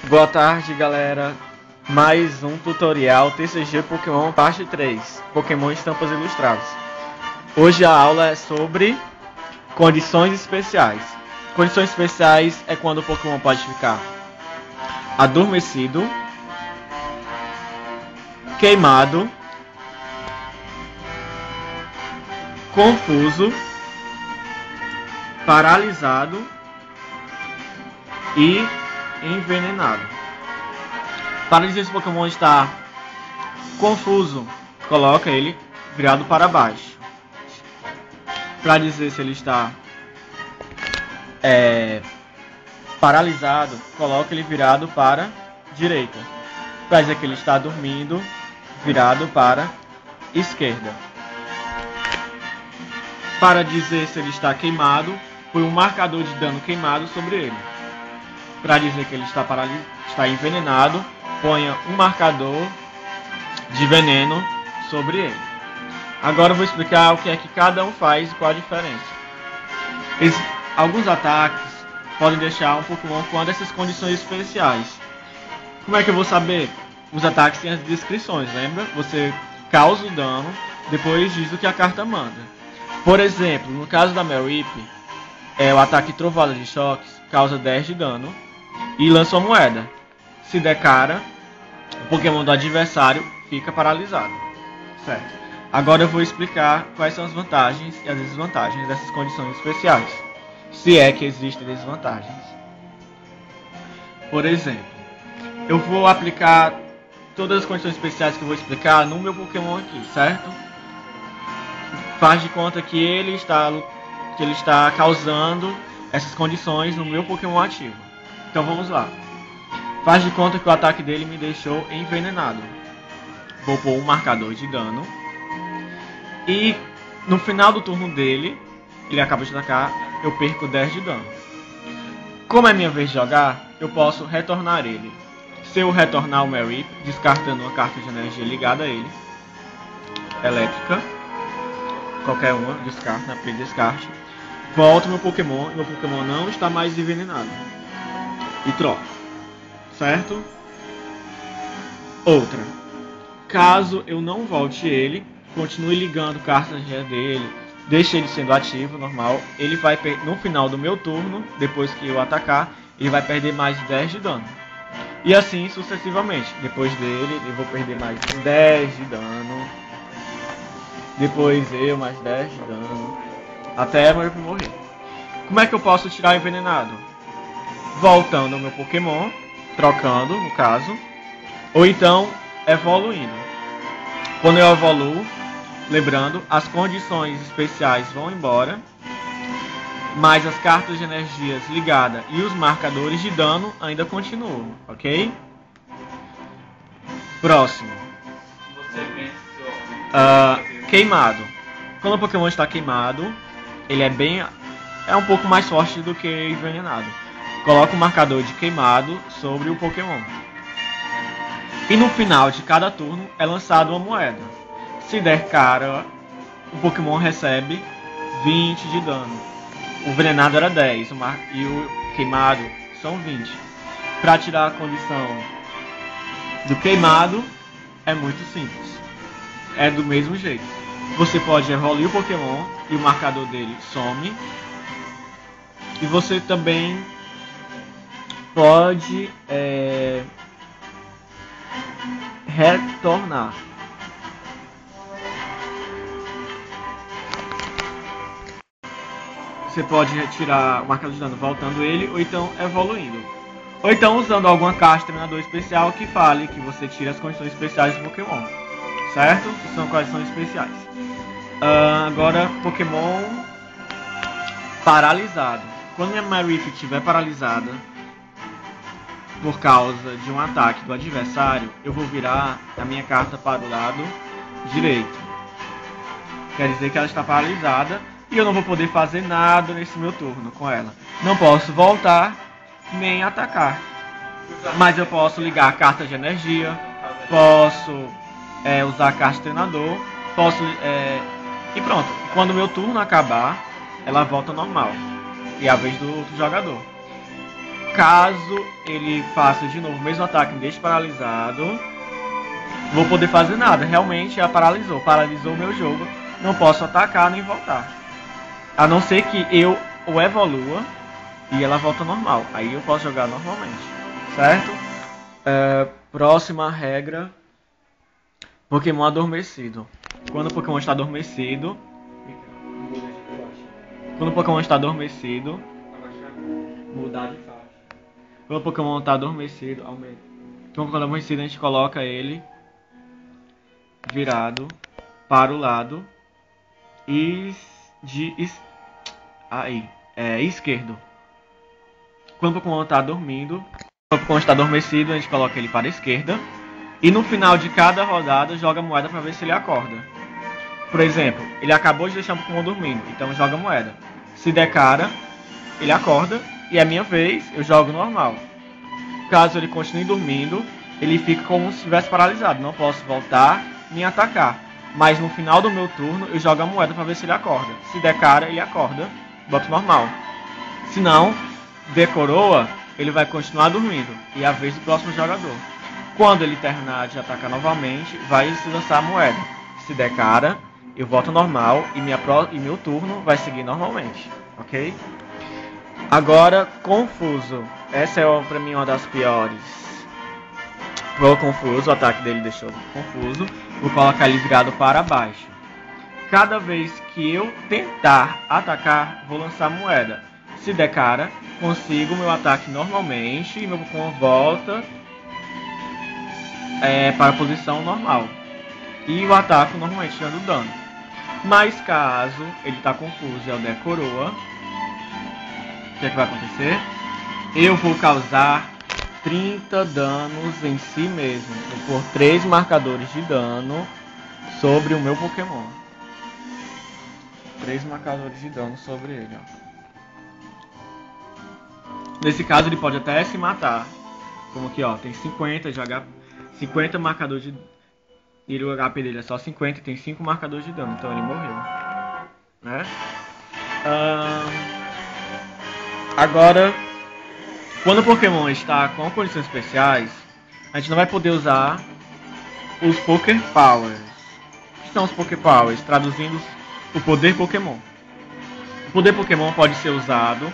Boa tarde, galera. Mais um tutorial TCG Pokémon parte 3, Pokémon Estampas Ilustradas. Hoje a aula é sobre condições especiais. Condições especiais é quando o Pokémon pode ficar adormecido, queimado, confuso, paralisado e envenenado. Para dizer se o Pokémon está confuso, coloca ele virado para baixo. Para dizer se ele está paralisado, coloca ele virado para a direita. Para dizer que ele está dormindo, virado para a esquerda. Para dizer se ele está queimado, põe um marcador de dano queimado sobre ele. Para dizer que ele está envenenado, ponha um marcador de veneno sobre ele. Agora eu vou explicar o que é que cada um faz e qual a diferença. Alguns ataques podem deixar um Pokémon com uma dessas condições especiais. Como é que eu vou saber? Os ataques têm as descrições, lembra? Você causa o dano, depois diz o que a carta manda. Por exemplo, no caso da Mareep, o ataque Trovada de Choques causa 10 de dano e lança uma moeda. Se der cara, o Pokémon do adversário fica paralisado. Certo? Agora eu vou explicar quais são as vantagens e as desvantagens dessas condições especiais. Se é que existem desvantagens. Por exemplo, eu vou aplicar todas as condições especiais que eu vou explicar no meu Pokémon aqui, certo? Faz de conta que ele está causando essas condições no meu Pokémon ativo. Então vamos lá. Faz de conta que o ataque dele me deixou envenenado. Vou pôr um marcador de dano. E no final do turno dele, ele acaba de atacar, eu perco 10 de dano. Como é minha vez de jogar, eu posso retornar ele. Se eu retornar o Mareep, descartando uma carta de energia ligada a ele, elétrica, qualquer uma, descarte, na play descarte, volto meu Pokémon e meu Pokémon não está mais envenenado. E troco. Certo? Outra. Caso eu não volte ele, continue ligando cartas dele, deixe ele sendo ativo, normal, ele vai no final do meu turno, depois que eu atacar, ele vai perder mais 10 de dano. E assim sucessivamente. Depois dele, eu vou perder mais 10 de dano. Depois eu, mais 10 de dano. Até eu morrer. Como é que eu posso tirar o envenenado? Voltando ao meu Pokémon, trocando, no caso, ou então evoluindo. Quando eu evoluo, lembrando, as condições especiais vão embora, mas as cartas de energias ligadas e os marcadores de dano ainda continuam, ok? Próximo. Queimado. Quando o Pokémon está queimado, ele é um pouco mais forte do que envenenado. Coloca um marcador de queimado sobre o Pokémon. E no final de cada turno é lançada uma moeda. Se der cara, o Pokémon recebe 20 de dano. O envenenado era 10 e o queimado são 20. Para tirar a condição do queimado é muito simples. É do mesmo jeito. Você pode evoluir o Pokémon e o marcador dele some. E você também pode retornar. Você pode retirar o marcador de dano voltando ele, ou então evoluindo. Ou então usando alguma caixa de treinador especial que fale que você tira as condições especiais do Pokémon. Certo? Que são condições especiais. Agora, Pokémon paralisado. Quando minha Mareep estiver paralisada por causa de um ataque do adversário, eu vou virar a minha carta para o lado direito. Quer dizer que ela está paralisada e eu não vou poder fazer nada nesse meu turno com ela. Não posso voltar nem atacar. Mas eu posso ligar a carta de energia, posso usar a carta de treinador, e pronto. Quando o meu turno acabar, ela volta normal. E é a vez do outro jogador. Caso ele faça de novo o mesmo ataque e me deixe paralisado, não vou poder fazer nada. Realmente ela paralisou o meu jogo. Não posso atacar nem voltar. A não ser que eu o evolua e ela volta normal. Aí eu posso jogar normalmente, certo? Próxima regra: Pokémon adormecido. Quando o Pokémon está adormecido, mudar de faixa. Quando o Pokémon está adormecido, aumenta. Quando o Pokémon está adormecido, a gente coloca ele virado para o lado esquerdo. Quando o Pokémon está dormindo, quando o Pokémon está adormecido, a gente coloca ele para a esquerda. E no final de cada rodada, joga moeda para ver se ele acorda. Por exemplo, ele acabou de deixar o Pokémon dormindo, então joga moeda. Se der cara, ele acorda e é minha vez, eu jogo normal. Caso ele continue dormindo, ele fica como se estivesse paralisado. Não posso voltar nem atacar. Mas no final do meu turno, eu jogo a moeda para ver se ele acorda. Se der cara, ele acorda, boto normal. Se não, der coroa, ele vai continuar dormindo. E é a vez do próximo jogador. Quando ele terminar de atacar novamente, vai se lançar a moeda. Se der cara, eu volto normal e meu turno vai seguir normalmente, ok? Agora, confuso. Essa é pra mim uma das piores. Vou confuso, o ataque dele deixou confuso. Vou colocar ele virado para baixo. Cada vez que eu tentar atacar, vou lançar moeda. Se der cara, consigo meu ataque normalmente e meu Pokémon volta para a posição normal. E eu ataco normalmente dando dano. Mas caso ele está confuso e eu der coroa, o que é que vai acontecer? Eu vou causar 30 danos em si mesmo. Vou pôr 3 marcadores de dano sobre o meu Pokémon. 3 marcadores de dano sobre ele, ó. Nesse caso ele pode até se matar. Como aqui, ó, tem 50 de HP, 50 marcadores de... E o HP dele é só 50 e tem 5 marcadores de dano, então ele morreu, né? Agora, quando o Pokémon está com condições especiais, a gente não vai poder usar os Poké Powers. O que são os Poké Powers? Traduzindo, o poder Pokémon. O poder Pokémon pode ser usado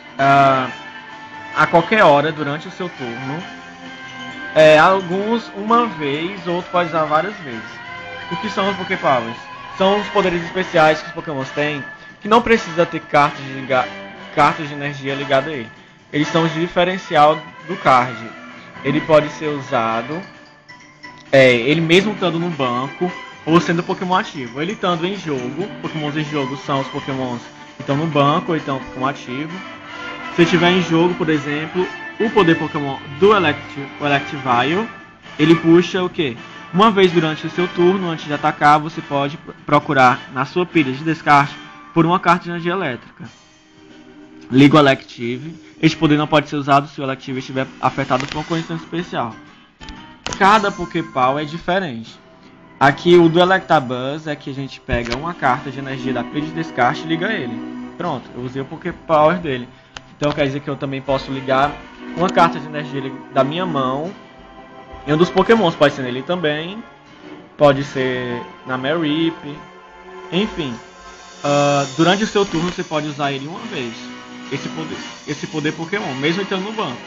a qualquer hora durante o seu turno. Alguns uma vez, outros pode usar várias vezes. O que são os Poké Powers? São os poderes especiais que os Pokémons têm, que não precisa ter cartas de energia ligada a ele. Eles são o diferencial do card. Ele pode ser usado ele mesmo estando no banco ou sendo Pokémon ativo. Ele estando em jogo, Pokémons em jogo são os Pokémons que estão no banco ou então Pokémon ativo. Se estiver em jogo, por exemplo, o poder Pokémon do Electivire, ele puxa o que? Uma vez durante o seu turno, antes de atacar, você pode procurar na sua pilha de descarte por uma carta de energia elétrica. Liga o Elective. Este poder não pode ser usado se o Elective estiver afetado por uma condição especial. Cada Poképower é diferente. Aqui o do Electabuzz é que a gente pega uma carta de energia da pilha de descarte e liga ele. Pronto, eu usei o Poképower dele. Então quer dizer que eu também posso ligar uma carta de energia da minha mão em um dos Pokémons. Pode ser nele também, pode ser na Mareep, enfim. Durante o seu turno você pode usar ele uma vez, esse poder Pokémon, mesmo estando no banco.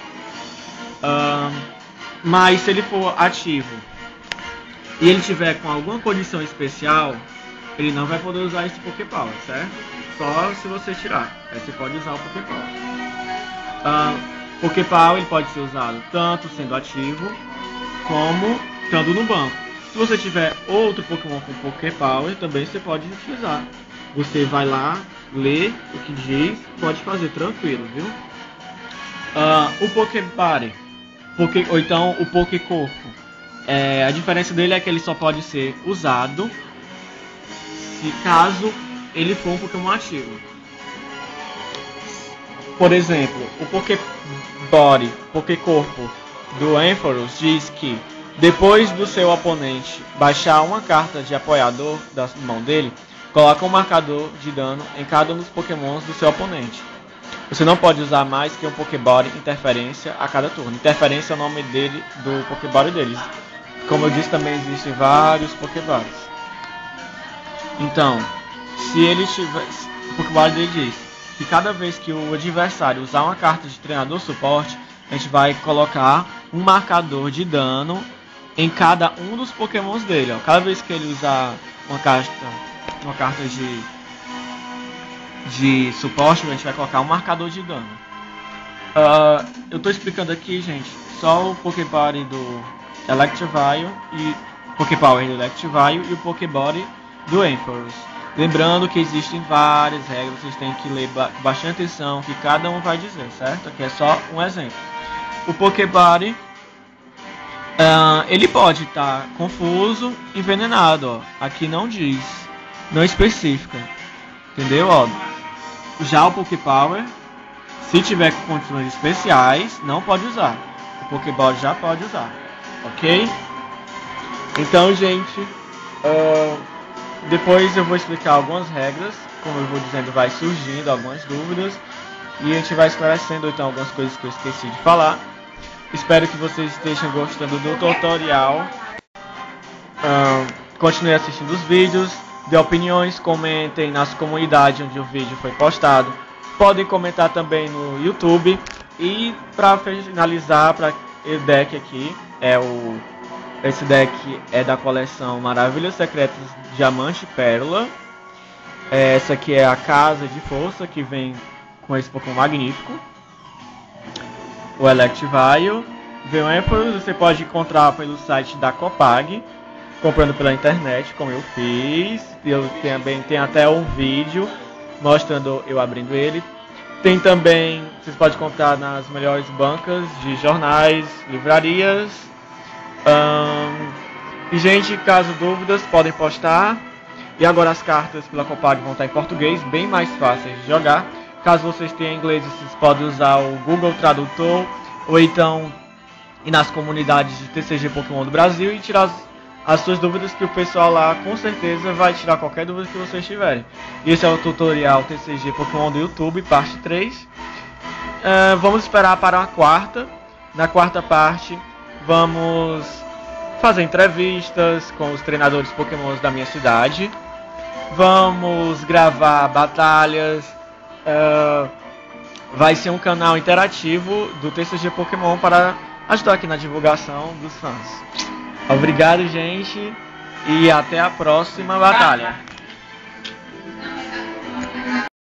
Mas se ele for ativo e ele tiver com alguma condição especial, ele não vai poder usar esse Poképower, certo? Só se você tirar, aí você pode usar o Poképower. Poképower ele pode ser usado tanto sendo ativo como estando no banco. Se você tiver outro Pokémon com Poképower, também você pode utilizar. Você vai lá, lê o que diz, pode fazer tranquilo, viu? O Pokébody, ou então o Pokécorpo, a diferença dele é que ele só pode ser usado se caso ele for um Pokémon ativo. Por exemplo, o Pokébody, Pokécorpo do Ampharos diz que depois do seu oponente baixar uma carta de apoiador da mão dele, coloca um marcador de dano em cada um dos Pokémons do seu oponente. Você não pode usar mais que um Pokéball interferência a cada turno. Interferência é o nome dele, do Pokéball deles. Como eu disse, também existem vários Pokéballs. Então, se ele tiver... O Pokéball dele diz que cada vez que o adversário usar uma carta de treinador suporte, a gente vai colocar um marcador de dano em cada um dos Pokémons dele. Ó. Cada vez que ele usar uma carta de suporte, a gente vai colocar um marcador de dano. Eu estou explicando aqui, gente, só o Pokéball do Electivire e Poképower do Electivire e o Pokéball do Ampharos. Lembrando que existem várias regras, vocês têm que ler com bastante atenção o que cada um vai dizer, certo? Aqui é só um exemplo. O Pokéball, ele pode estar confuso, envenenado, ó. Aqui não diz, não especifica, entendeu? Ó, já o Poképower, se tiver condições especiais, não pode usar. O Pokéball já pode usar, ok? Então, gente, depois eu vou explicar algumas regras, como eu vou dizendo, vai surgindo algumas dúvidas e a gente vai esclarecendo então algumas coisas que eu esqueci de falar. Espero que vocês estejam gostando do tutorial. Continue assistindo os vídeos, dê opiniões, comentem nas comunidades onde o vídeo foi postado. Podem comentar também no YouTube. E para finalizar, para esse deck aqui, esse deck é da coleção Maravilhas Secretas Diamante e Pérola. Essa aqui é a Casa de Força, que vem com esse Pokémon magnífico. O Electivire. Vem o Ampharos, você pode encontrar pelo site da Copag, comprando pela internet, como eu fiz. Eu também tenho até um vídeo mostrando eu abrindo ele. Tem também, vocês podem comprar nas melhores bancas de jornais, livrarias. E gente, caso dúvidas, podem postar. E agora as cartas pela Copag vão estar em português, bem mais fáceis de jogar. Caso vocês tenham inglês, vocês podem usar o Google Tradutor, ou então ir nas comunidades de TCG Pokémon do Brasil e tirar as suas dúvidas, que o pessoal lá com certeza vai tirar qualquer dúvida que vocês tiverem. Esse é o tutorial TCG Pokémon do YouTube, parte 3. Vamos esperar para a quarta. Na quarta parte, vamos fazer entrevistas com os treinadores Pokémons da minha cidade. Vamos gravar batalhas. Vai ser um canal interativo do TCG Pokémon para ajudar aqui na divulgação dos fãs. Obrigado, gente, e até a próxima batalha.